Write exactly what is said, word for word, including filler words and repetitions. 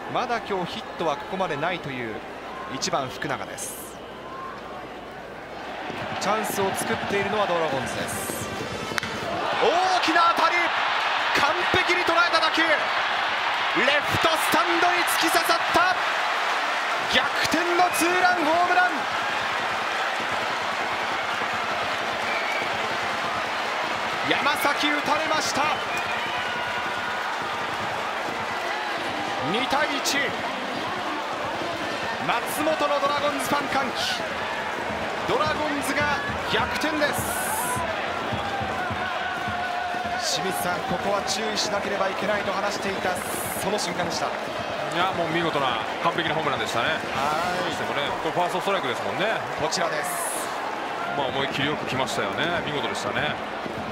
まだ今日ヒットはここまでないといういちばん福永です。チャンスを作っているのはドラゴンズです。大きな当たり、完璧に捉えた打球、レフトスタンドに突き刺さった。逆転のツーランホームラン。山崎打たれました。にたいいち、松本のドラゴンズファン歓喜。ドラゴンズが逆転です。清水さん、ここは注意しなければいけないと話していたその瞬間でした。 いや、もう見事な完璧なホームランでしたね。はい。そしてもね、これファーストストライクですもんね。 こちらです。 まあ思い切りよく来ましたよね。見事でしたね。